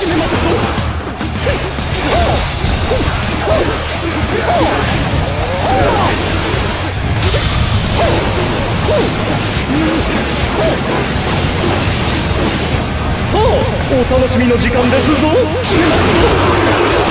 めますぞ。さあ、お楽しみの時間ですぞ。決めますぞ。